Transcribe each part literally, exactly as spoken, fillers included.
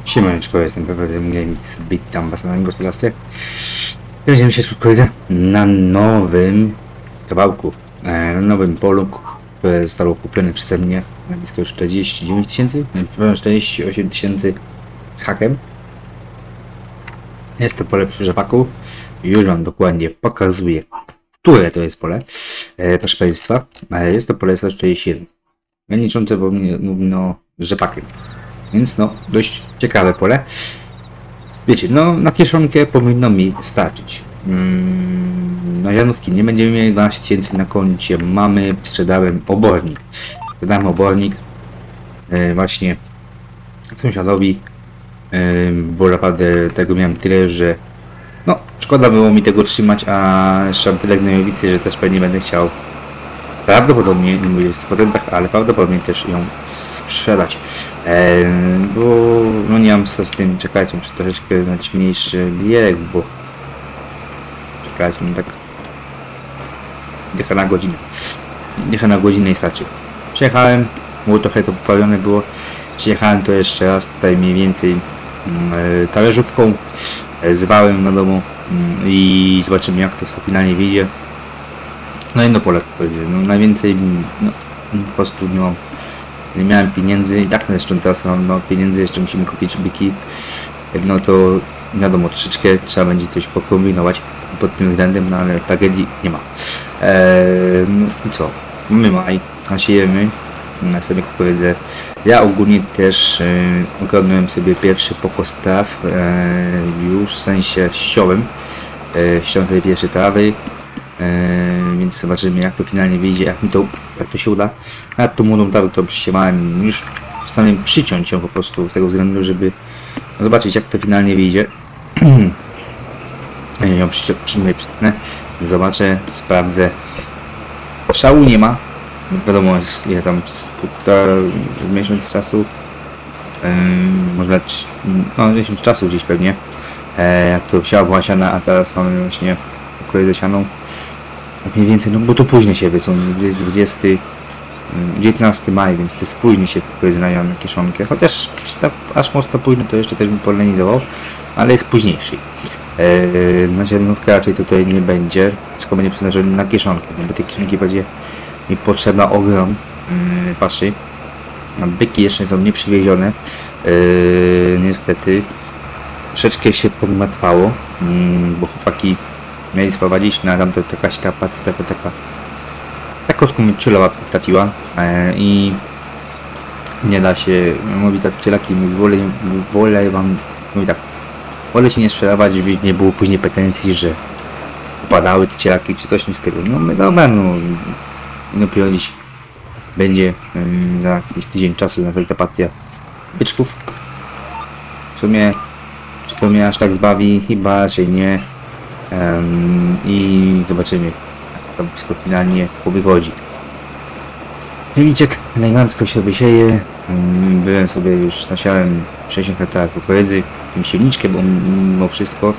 Siemaneczko, jestem Pepe Games, witam was na moim gospodarstwie. Będziemy się spokojnie na nowym kawałku, na nowym polu, które zostało kupione przeze mnie na blisko czterdzieści dziewięć tysięcy, czterdzieści osiem tysięcy z hakiem. Jest to pole przy rzepaku i już wam dokładnie pokazuję, które to jest pole. E, proszę państwa, jest to pole sto czterdzieści jeden, graniczące no, z rzepakiem. Więc no, dość ciekawe pole. Wiecie, no na kieszonkę powinno mi starczyć. Hmm, na ziarnówki nie będziemy mieli dwanaście tysięcy na koncie. Mamy, sprzedałem obornik. Sprzedałem obornik e, właśnie sąsiadowi, e, bo naprawdę tego miałem tyle, że no szkoda było mi tego trzymać, a jeszcze mam tyle gnojowicy, że też pewnie będę chciał prawdopodobnie, nie mówię w stu procentach, ale prawdopodobnie też ją sprzedać. E, bo no nie mam co z tym, czekajcie, muszę troszeczkę dać mniejszy bieg, bo czekajcie, no tak jechać na godzinę. Jechać na godzinę i starczy. Przyjechałem, było trochę to poprawione było. Przyjechałem to jeszcze raz tutaj mniej więcej e, talerzówką, e, zwałem na domu e, i zobaczymy, jak to finalnie wyjdzie. No jedno pole, no najwięcej, no po prostu nie mam, nie miałem pieniędzy i tak zresztą teraz mam no, pieniędzy, jeszcze musimy kupić byki. No to wiadomo, troszeczkę trzeba będzie coś pokombinować pod tym względem, no ale tragedii nie ma. Eee, no i co, mamy maj, nasiejemy, na sobie jak powiedzę, ja ogólnie też e, ogarnąłem sobie pierwszy pokos traw, e, już w sensie ściąłem, e, ściąłem sobie pierwsze trawy. Yy, więc zobaczymy, jak to finalnie wyjdzie, jak mi to, jak to się uda. Nad tą młodą trawę to przysiewałem, już postanowiłem przyciąć ją po prostu z tego względu, żeby zobaczyć, jak to finalnie wyjdzie. ją przyciągnę, zobaczę, sprawdzę. Szału nie ma, wiadomo, jest ile tam miesiąc czasu, yy, może no miesiąc czasu gdzieś pewnie, yy, jak to siała była siana, a teraz mamy właśnie kolejną sianą. Mniej więcej, no bo to później się wycą, jest dwudziesty, dziewiętnastego maja, więc to jest później się pojeżdżają na kieszonkę, chociaż tak aż mocno późno to jeszcze też bym polenizował, ale jest późniejszy. Eee, na ziarnówkę raczej tutaj nie będzie, wszystko będzie przeznaczone na kieszonkę, no bo tej kieszonki będzie mi potrzeba ogrom yy, paszy. Byki jeszcze są nieprzywiezione, yy, niestety troszeczkę się pogmatwało, yy, bo chłopaki mieli sprowadzić na tamtę jakaś ta taka taka taka krótko mi ciulowa trafiła e, i nie da się, mówi tak cielaki, wolę, wolę wam, mówi tak, wolę się nie sprzedawać, żeby nie było później pretensji, że upadały te cielaki czy coś z tego. No my dobra, no dopiero dziś będzie um, za jakiś tydzień czasu na ta partia byczków. W sumie, czy to mnie aż tak zbawi? Chyba raczej nie. Um, i zobaczymy, jak to wszystko finalnie wychodzi. Filmiczek elegancko się wysieje. Um, byłem sobie już nasiałem sześćdziesiąt hektarów kukurydzy, tym silniczkiem, bo mimo wszystko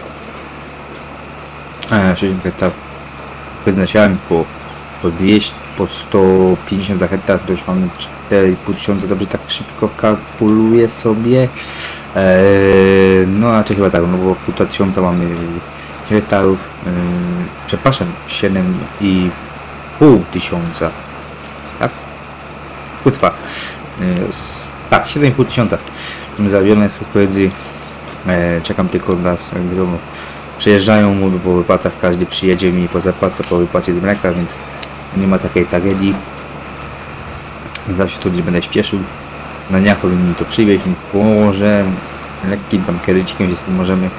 e, sześćdziesiąt hektarów kukurydzy nasiałem po, po dwieście, po sto pięćdziesiąt za hektar, to już mamy cztery i pół tysiąca, dobrze tak szybko kalkuluję sobie. E, no raczej chyba tak, no bo półtora tysiąca mamy hektarów, yy, przepraszam, siedem i pół tysiąca, tak? Kutwa, yy, tak, siedem i pół tysiąca zawione z kukurydzy, yy, czekam tylko na nas, jak wiadomo, przyjeżdżają mu po wypłatach, każdy przyjedzie mi po zapłacie, po wypłacie z mleka, więc nie ma takiej tragedii, zawsze tu gdzie będę śpieszył, na dniach powinien mi to przywieźć, więc pomoże, lekkim tam kredycikiem się pomożemy.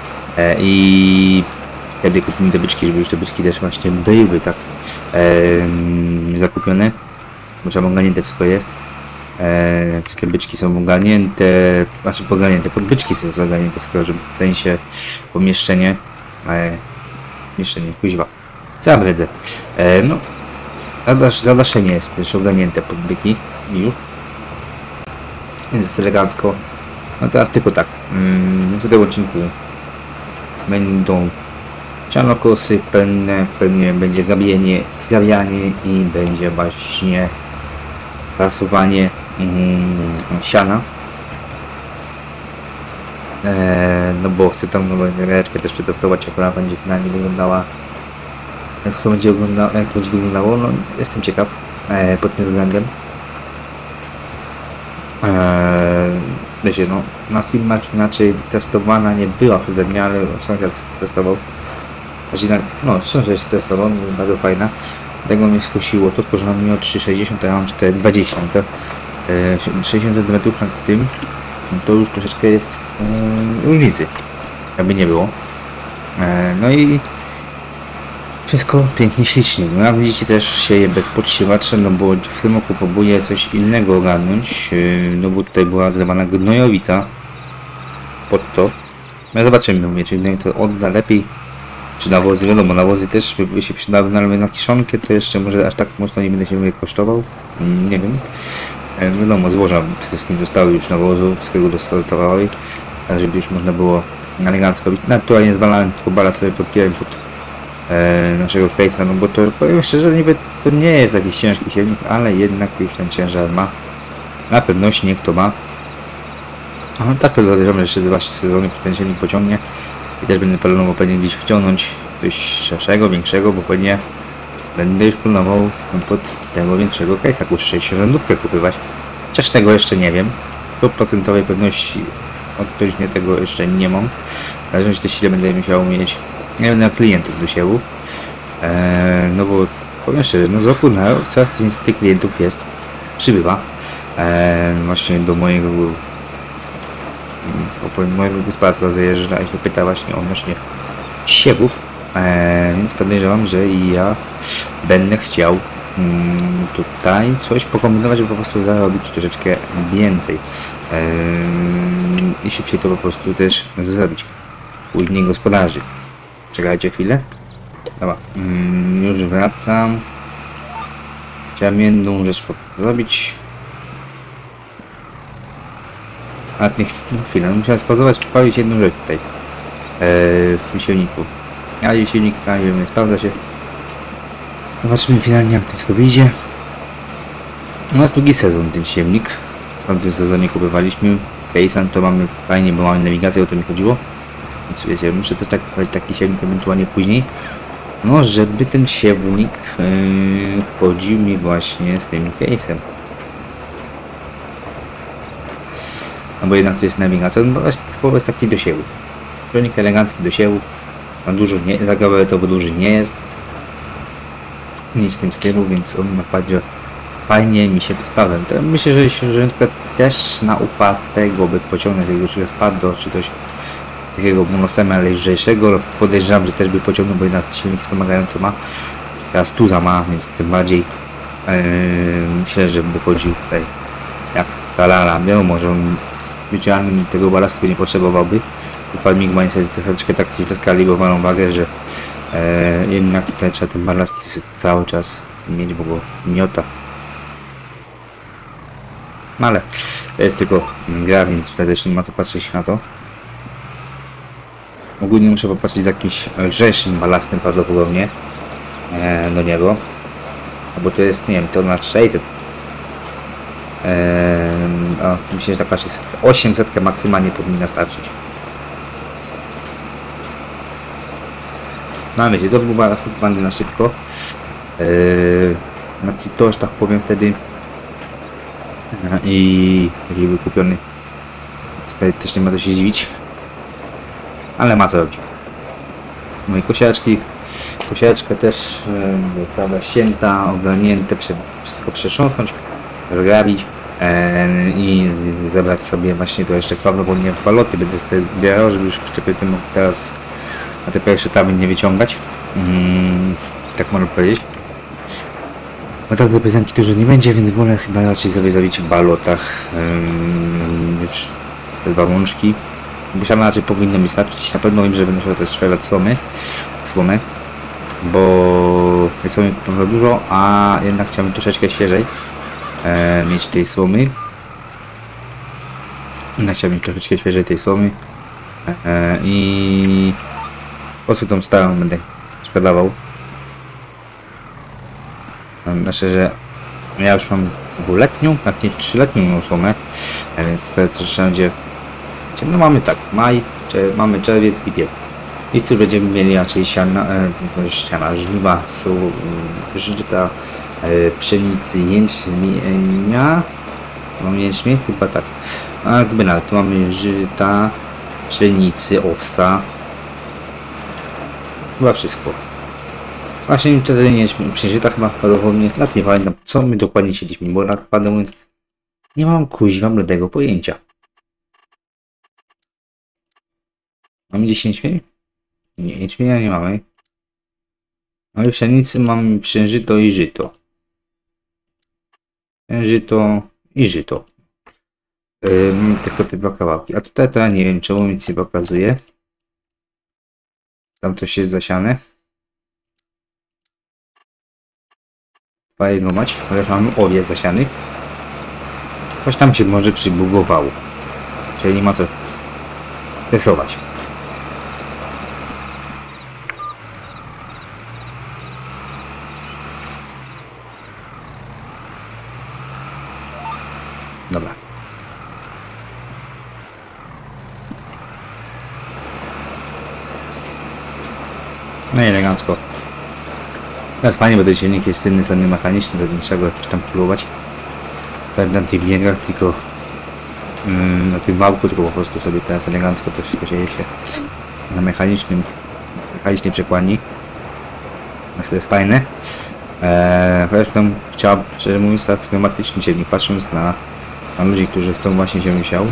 I wtedy kupimy te byczki, żeby już te byczki też właśnie były tak e, zakupione, bo trzeba ogarnięte wszystko jest. E, wszystkie byczki są ogarnięte, znaczy ogarnięte, podbyczki są ogarnięte wszystko, żeby w sensie pomieszczenie, e, pomieszczenie, kuźwa, co ja bredzę. E, no, zadasz, zadaszenie jest już ogarnięte podbyki i już, więc jest elegancko. No teraz tylko tak, mm, w tym odcinku będą sianokosy pełne, pewnie będzie gabienie, zgawianie i będzie właśnie prasowanie mm, siana. e, no bo chcę tam nową ręczkę też przetestować, jak ona będzie finalnie wyglądała, jak to będzie wyglądało, jak to będzie wyglądało, no jestem ciekaw e, pod tym względem. Eee, wiecie, no, na filmach inaczej testowana nie była przeze mnie, ale sąsiad testował. Znaczy, no, sąsiad testował, bardzo fajna. Tego mnie skusiło, to tylko, że on miał trzy sześćdziesiąt, a ja mam cztery dwadzieścia. To e, sześćdziesiąt centymetrów nad tym, to już troszeczkę jest e, różnicy, jakby nie było. E, no i wszystko pięknie, ślicznie. No jak widzicie, też sieję bez podsiewacza, no bo w tym roku próbuję coś innego ogarnąć, no bo tutaj była zlewana gnojowica pod to. No zobaczymy, mówię, czy gnojowica odda lepiej, czy nawozy, wiadomo, nawozy też by się przydały, no ale na kiszonkę to jeszcze może aż tak mocno nie będę się mówię, kosztował, nie wiem. E, wiadomo, złoża przede wszystkim dostały już nawozu, wszystkiego dostawały, tak żeby już można było elegancko robić. Naturalnie zwalałem, tylko bala sobie podpiłem pod E, naszego case'a, no bo to powiem szczerze, niby to nie jest jakiś ciężki siewnik, ale jednak już ten ciężar ma. Na pewno śnieg to ma. No, tak podejrzewam, że jeszcze dwa sezony ten silnik pociągnie i też będę planował pewnie gdzieś wciągnąć coś szerszego, większego, bo pewnie będę już planował pod tego większego case'a, jakąś sześciorzędówkę kupywać. Chociaż tego jeszcze nie wiem. sto procent pewności odtośnie tego jeszcze nie mam. W zależności też ile będę musiał mieć, nie będę miał klientów do siewu. Eee, no bo powiem szczerze, no z roku na rok coraz tych, tych klientów jest, przybywa. Eee, właśnie do mojego mojego gospodarstwa zajeżdża i się pyta właśnie odnośnie siewów, eee, więc podejrzewam, że i ja będę chciał mm, tutaj coś pokombinować, żeby po prostu zarobić troszeczkę więcej eee, i szybciej to po prostu też zrobić u innych gospodarzy. Czekajcie chwilę. Dobra, mm, już wracam. Chciałem jedną rzecz zrobić. A nie, chwilę, musiałem spauzować, poprawić jedną rzecz tutaj. Eee, w tym silniku. Ale silnik tam nie sprawdza się. Zobaczymy finalnie, jak to wszystko wyjdzie. U nas drugi sezon ten silnik. W tamtym sezonie kupowaliśmy. Paysan to mamy fajnie, bo mamy nawigację, o to mi chodziło. Więc wiecie, muszę też tak kupować taki siewnik ewentualnie później. No, żeby ten siewnik yy, chodził mi właśnie z tym case'em. No bo jednak to jest nawigacja, no bo jest taki do siewu. Silnik elegancki do siewu. On dużo nie, to duży nie jest. Nic w tym stylu, więc on naprawdę fajnie mi się sprawdza. To myślę, że ścieżynkę też na upartego by pociągnąć jakiegoś spadł czy coś takiego monosema lżejszego. Podejrzewam, że też by pociągnął, bo jednak silnik wspomagający ma. Teraz tuza ma, więc tym bardziej yy, myślę, że by chodził tutaj jak talala. Wiadomo, że on wyciągnięty tego balastu nie potrzebowałby. Palmik ma niestety troszeczkę tak źle skalibrowaną wagę, że e, jednak tutaj trzeba ten balast cały czas mieć, bo go miota. No ale to jest tylko gra, więc tutaj też nie ma co patrzeć na to. Ogólnie muszę popatrzeć z jakimś lżejszym balastem prawdopodobnie e, do niego. Bo to jest, nie wiem, to na sześćset. E, o, myślę, że taka osiemset maksymalnie powinna starczyć. No wiecie, to był balast kupowany na szybko. Yy, znaczy to, że tak powiem wtedy. Yy, I taki wykupiony. Tutaj też nie ma co się dziwić. Ale ma co robić. No i kosiaczki. Kosiaczka też, yy, prawda, ścięta, ogarnięte, prze, wszystko przetrząsnąć, zgrabić. Yy, I zebrać sobie właśnie to jeszcze prawdopodobnie baloty będę zbierał, żeby już przyczepić tym teraz na te pierwsze taby nie wyciągać. Hmm, tak można powiedzieć. No tak do prezemki dużo nie będzie, więc wolę chyba raczej sobie zrobić w balotach hmm, już te dwa łączki. Myślałem, raczej powinno mi starczyć. Na pewno wiem, że będę musiał też strzelać słomy, słomę, bo jest słomy trochę dużo, a jednak chciałbym troszeczkę świeżej e, mieć tej słomy. Jednak chciałbym troszeczkę świeżej tej słomy e, i po prostu tą starą będę sprzedawał. Znaczy, że ja już mam dwuletnią, jak nie trzyletnią słomę, więc tutaj też trzeba będzie No mamy tak, maj, cze, mamy czerwiec, lipiec. I co będziemy mieli raczej siana, e, siana żniwa, są e, żyta, e, pszenicy, jęczmienia. Mamy jęczmień? Chyba tak. A gdyby nawet, tu mamy żyta, pszenicy, owsa. Chyba wszystko. Właśnie wtedy nie przeżyta chyba prawdopodobnie, lat nie pamiętam co my dokładnie siedliśmy, bo tak prawdę mówiąc nie mam kuźwa bladego pojęcia. Mamy dziesięć jęczmień? Nie, jęczmienia nie mamy. Mamy pszenicy, mamy pszeniżyto i żyto. Pszeniżyto i żyto. Yy, mamy tylko te dwa kawałki. A tutaj to ja nie wiem czemu nic nie pokazuje. Tam coś jest zasiane. Fajno mać, chociaż mamy owiec zasiany. Choć tam się może przybugowało. Czyli nie ma co stresować. Dobra. No i elegancko. Teraz fajnie, bo ten silnik jest inny, sami mechaniczny, to nie trzeba go tam próbować. Na tych biegach, tylko mm, na tym wałku, tylko po prostu sobie teraz elegancko to wszystko dzieje się na mechanicznym, mechanicznej przekładni. Więc to jest fajne. Eee, chociaż tam chciałbym, szczerze mówiąc, tak pneumatyczny silnik, patrząc na, na ludzi, którzy chcą właśnie się siał.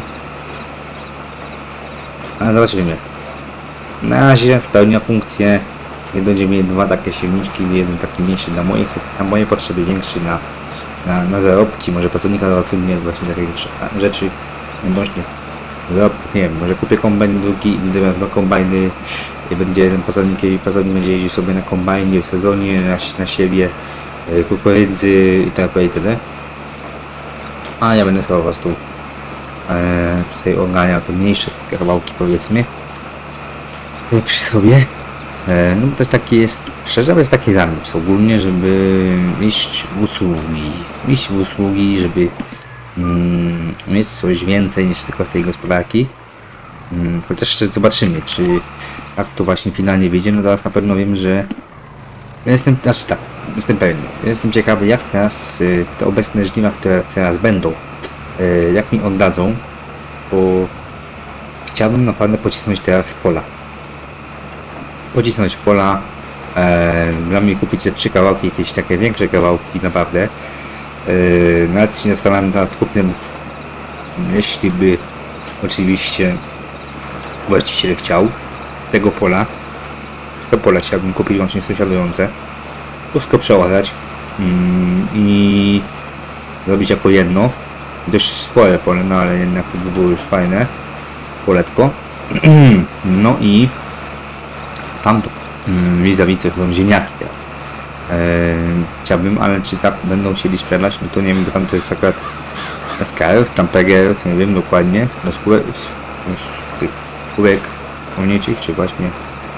Ale zobaczymy. Na razie spełnia funkcję. Będziemy mieli dwa takie silniczki, jeden taki mniejszy dla moich, na moje potrzeby, większy na, na, na zarobki, może pracownika zatrudnię właśnie takich rzeczy odnośnie zarobków, nie wiem, może kupię kombajn drugi, będę dwa kombajny i będzie ten pracownik, pracownik będzie jeździł sobie na kombajnie w sezonie, na, na siebie, kukurydzy i tak dalej, itd. A ja będę sobie po prostu e, tutaj ogarniał te mniejsze kawałki, powiedzmy, przy sobie. No też taki jest, szczerze jest taki zamysł ogólnie, żeby iść w usługi, iść w usługi, żeby mm, mieć coś więcej niż tylko z tej gospodarki. Mm, chociaż jeszcze zobaczymy, czy jak to właśnie finalnie wyjdzie. No teraz na pewno wiem, że jestem, znaczy tak, jestem pewny, jestem ciekawy jak teraz y, te obecne żniwa, które teraz będą, y, jak mi oddadzą, bo chciałbym naprawdę pocisnąć teraz pola. Pocisnąć pola, e, dla mnie kupić te trzy kawałki, jakieś takie większe kawałki naprawdę. E, nawet się zastanawiam nad kupnem, jeśli by oczywiście właściciel chciał tego pola. To pole chciałbym kupić łącznie sąsiadujące, wszystko przeładać mm, i zrobić jako jedno. Dość spore pole, no ale jednak by było już fajne poletko. No i tam mm, vis-a-vis są ziemniaki teraz. Eee, chciałbym, ale czy tak będą chcieli sprzedać, no to nie wiem, bo tam to jest akurat S K F, tam P G F, nie wiem dokładnie, no z, kółek, z, z tych kółek rolniczych, czy właśnie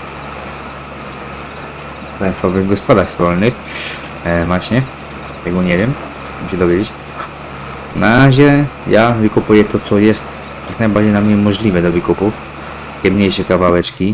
państwowych gospodarstw rolnych, eee, właśnie, tego nie wiem, muszę się dowiedzieć. Na razie ja wykupuję to, co jest jak najbardziej na mnie możliwe do wykupu, takie mniejsze kawałeczki.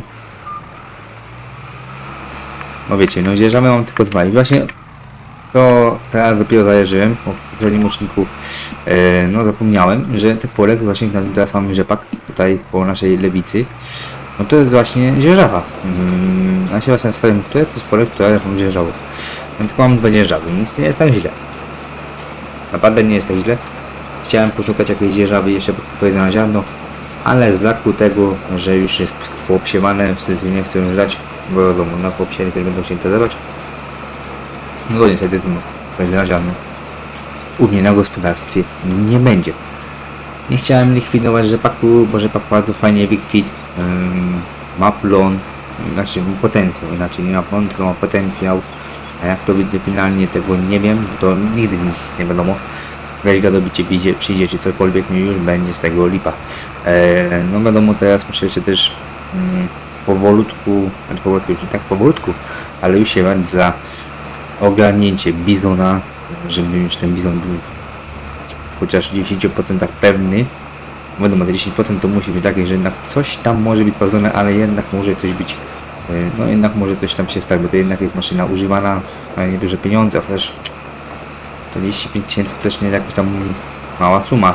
No wiecie, no zjeżdżamy, mam tylko dwa i właśnie to teraz dopiero zajarzyłem, bo w poprzednim uczniku e, no zapomniałem, że te pole, właśnie teraz mamy rzepak tutaj po naszej lewicy, no to jest właśnie dzierżawa. Hmm, ja się właśnie zastanawiam, które to jest pole, które mam dzierżawą. No tylko mam dwa dzierżawy, nic nie jest tak źle. Naprawdę nie jest tak źle. Chciałem poszukać jakiejś dzierżawy jeszcze powiedzmy na ziarno, ale z braku tego, że już jest poobsiewane, w sensie nie chcę żać, bo wiadomo, na poobsianie też będą się interesować. No to niestety to powiedzmy na ziarno u mnie na gospodarstwie nie będzie. Nie chciałem likwidować rzepaku, bo rzepak bardzo fajnie wykwit, um, ma plon, znaczy potencjał, inaczej nie ma plon, tylko ma potencjał. A jak to będzie finalnie, tego nie wiem, to nigdy nic nie wiadomo. Weź go dobicie przyjdzie, przyjdzie czy cokolwiek, mi już będzie z tego lipa. E, no wiadomo, teraz muszę jeszcze też mm, powolutku, znaczy powolutku, nie tak powolutku, ale już się brać za ogarnięcie bizona, żeby już ten bizon był chociaż w dziewięćdziesięciu procentach pewny, Wiadomo, te dziesięć procent to musi być takie, że jednak coś tam może być sprawdzone, ale jednak może coś być, no jednak może coś tam się stać, bo to jednak jest maszyna używana, a nieduże pieniądze, chociaż czterdzieści pięć tysięcy też nie jakaś tam mała suma.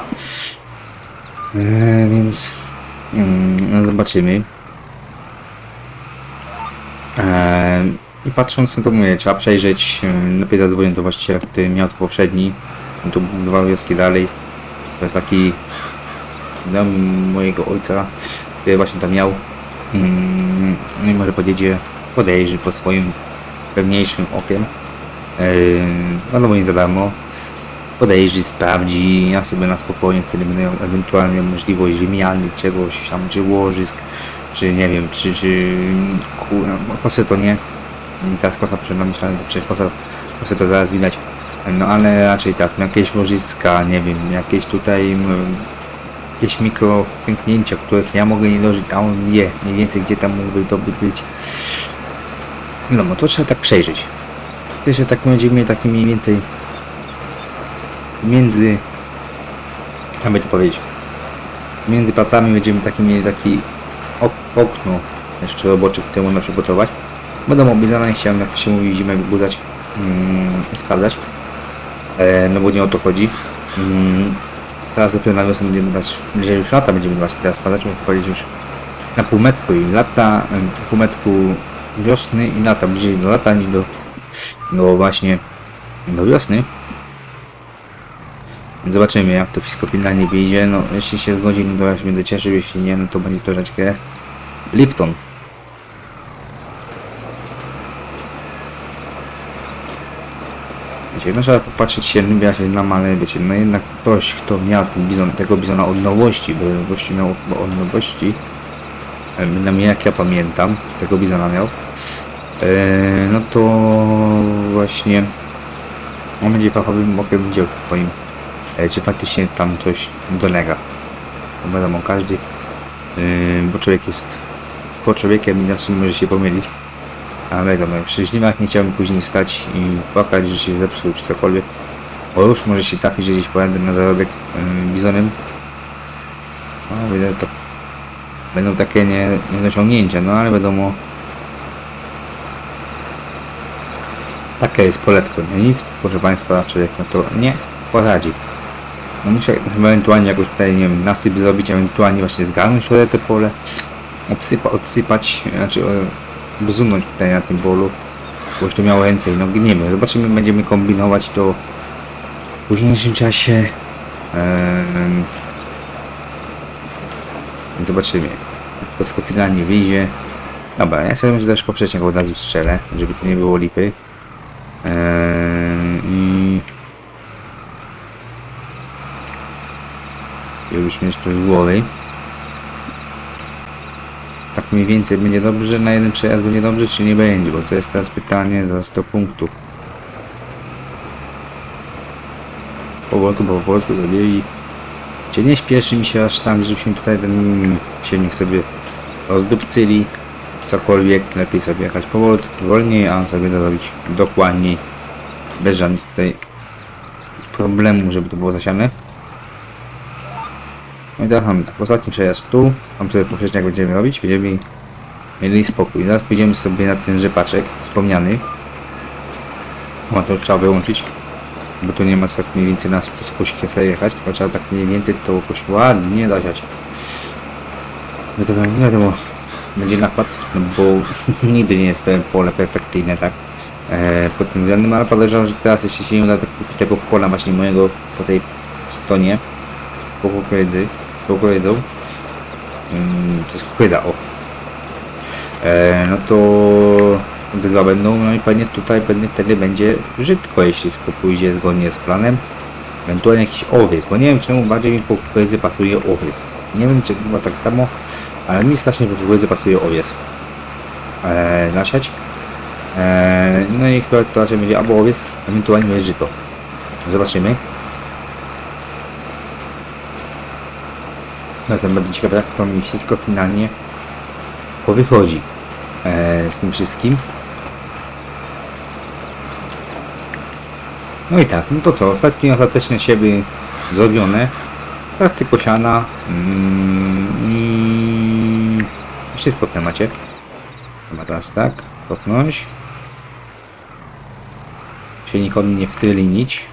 Eee, więc no zobaczymy. Eee, I patrząc na to, mówię, trzeba przejrzeć, lepiej zadzwonić do właściciela, który miał to poprzedni, tu dwa wioski dalej. To jest taki dom mojego ojca, który właśnie tam miał. No i może podjedzie, podejrzy po swoim pewniejszym okiem. No no bo nie za darmo. Podejrzy, sprawdzi, ja sobie na spokojnie wtedy będę miał ewentualnie możliwość wymiany czegoś tam, czy łożysk, czy nie wiem, czy, czy kosę to nie. Teraz kosa przed nami, ale to przecież kosa, kosę to zaraz widać. No ale raczej tak, jakieś łożyska, nie wiem, jakieś tutaj jakieś mikro pęknięcia, których ja mogę nie dożyć, a on wie mniej więcej gdzie tam mógłby to być. No bo to trzeba tak przejrzeć. Też że tak będziemy mieli taki mniej więcej między, jakby to powiedzieć, między pracami będziemy taki mieli taki ok okno jeszcze robocze, które można przygotować. Wiadomo, bizona nie chciałem, jak to się mówi, zimę wybudzać mm, i sprawdzać, e, no bo nie o to chodzi. Mm, teraz dopiero na wiosnę będziemy dać, że już lata będziemy właśnie teraz sprawdzać, można powiedzieć już na półmetku i lata, półmetku wiosny i lata, bliżej do lata niż do, do właśnie do wiosny. Zobaczymy, jak to wszystko finalnie wyjdzie. No jeśli się zgodzi, no to ja się będę cieszył, jeśli nie, no to będzie troszeczkę Lipton. Wiecie, no trzeba popatrzeć się, ja się znam, ale wiecie, no jednak ktoś, kto miał ten bizon, tego bizona od nowości, bo nowości miał od nowości, przynajmniej jak ja pamiętam, tego bizona miał, no to właśnie on będzie fachowym okiem widział twoim, czy faktycznie tam coś dolega. No wiadomo, każdy, bo człowiek jest po człowiekiem, inaczej może się pomylić. Ale wiadomo, przy żniwach nie chciałbym później stać i płakać, że się zepsuł czy cokolwiek. Bo już może się trafić, że gdzieś pojadę na zarobek yy, bizonem. No widzę, to będą takie nie, niedociągnięcia, no ale wiadomo. Takie jest poletko, no nic, proszę Państwa, człowiek no to nie poradzi. No muszę ewentualnie jakoś tutaj, nie wiem, nasyp zrobić, ewentualnie właśnie zgarnąć te pole, obsypa, odsypać, znaczy bzunąć tutaj na tym polu, bo już to miało ręce i nogi, nie wiem, zobaczymy, będziemy kombinować to w późniejszym czasie. Eee, zobaczymy, jak to wszystko finalnie wyjdzie. Dobra, ja sobie może też poprzeczniak od razu strzelę, żeby to nie było lipy. Eee, I już mieć to z głowy. Tak mniej więcej będzie dobrze, na jeden przejazd będzie dobrze, czy nie będzie, bo to jest teraz pytanie za sto punktów. Powolutku, powolutku zrobili. Cię nie śpieszy mi się aż tam, żebyśmy tutaj ten silnik sobie rozdupcyli. Cokolwiek, lepiej sobie jechać powolutku, wolniej, a sobie to zrobić dokładniej. Bez żadnych tutaj problemu, żeby to było zasiane. No i teraz mamy tak, ostatni przejazd tu, tam sobie poprzeczniak będziemy robić, będziemy mieli spokój. Teraz pójdziemy sobie na ten rzepaczek wspomniany. O, to już trzeba wyłączyć, bo tu nie ma tak mniej więcej na skoskę sobie jechać, tylko trzeba tak mniej więcej to jakoś ładnie zasiać. No to nie wiadomo, będzie nakład, no bo nigdy nie jest pole perfekcyjne, tak? E, pod tym względem, ale podejrzewam, że teraz jeśli się nie uda kupić tego pola właśnie mojego po tej stronie, po kukurydzy, po kukurydzą, hmm, to jest kukurydza, o. E, no to dwa będą, no i pewnie tutaj pewnie wtedy będzie brzydko, jeśli wszystko pójdzie zgodnie z planem. Ewentualnie jakiś owiec, bo nie wiem czemu bardziej mi po kukurydzy pasuje owiec. Nie wiem czy u was tak samo, ale mi strasznie po kukurydzy pasuje owiec. E, nasiać. E, no i chyba to raczej będzie albo owiec, ewentualnie będzie żyto. Zobaczymy. Jestem bardzo ciekawy, jak to mi wszystko finalnie powychodzi e, z tym wszystkim. No i tak, no to co, ostatnie ostateczne siewy zrobione. teraz tylko siana mm, i wszystko w temacie. Chyba teraz tak, kopnąć. Się nikomu nie wtylinić.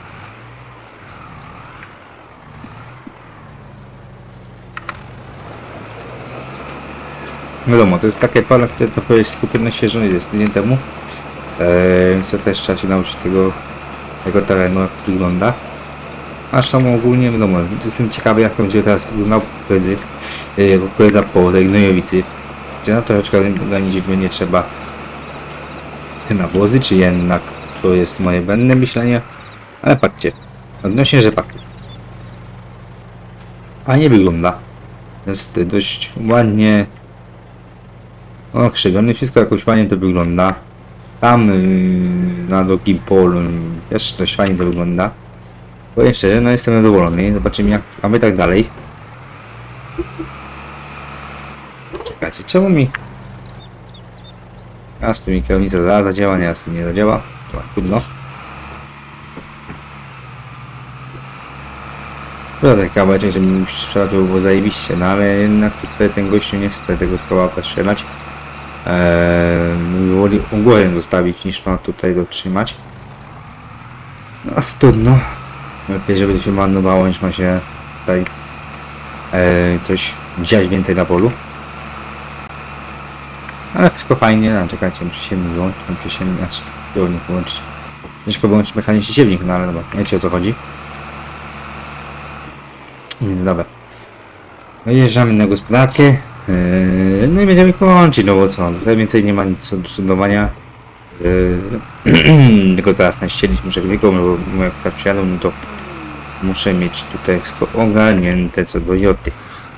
Wiadomo, to jest takie pole, które trochę jest skupione na świeżości jest tydzień temu. Eee, to też trzeba się nauczyć tego, tego terenu, jak to wygląda. Zresztą ogólnie wiadomo, jestem ciekawy, jak to będzie teraz wyglądał kukurydzy, yy, kukurydza po tej gnojowicy. Czy na troszeczkę ograniczyć będzie trzeba te nawozy, czy jednak to jest moje błędne myślenie. Ale patrzcie, odnośnie rzepaku. A nie wygląda. Jest dość ładnie okrzywiony, wszystko jakoś fajnie to wygląda. Tam yy, na drugim polu yy, też dość fajnie to wygląda. Powiem szczerze, no jestem zadowolony. Zobaczymy jak mamy tak dalej. Czekajcie, czemu mi... Raz tu mi kierownica za, zadziała, nie raz tu nie zadziała. To trudno. Prawda, ten kawałeczek, że mi już strzelać było zajebiście, no ale jednak tutaj ten gościu nie chce tego skałaka strzelać. Eee, woli ogólnie zostawić niż ma tutaj dotrzymać. No trudno. Lepiej, żeby to się marnowało, niż ma się tutaj e, coś dziać więcej na polu. Ale wszystko fajnie, no, czekajcie, muszę się wyłączyć, muszę się znaczy, siewnik wyłączyć. Ciężko wyłączyć mechaniczny siewnik, no ale dobra, wiecie o co chodzi. Dobra. Wyjeżdżamy na gospodarkę. Yy, no i będziemy kończyć, no bo co, tutaj więcej nie ma nic do sądowania. Yy, tylko teraz na ścielić muszę wielką, bo jak tak przyjadą, no to muszę mieć tutaj wszystko ogarnięte co do joty.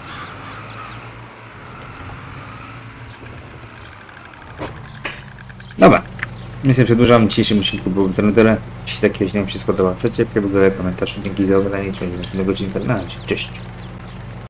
Dobra. Myślę, że przedłużam dzisiejszym odcinku, było to tyle. Jeśli takie odcinek się spodobał, to ciepłe w ogóle komentarz. Dzięki za oglądanie, trzymajcie się do godziny. Cześć.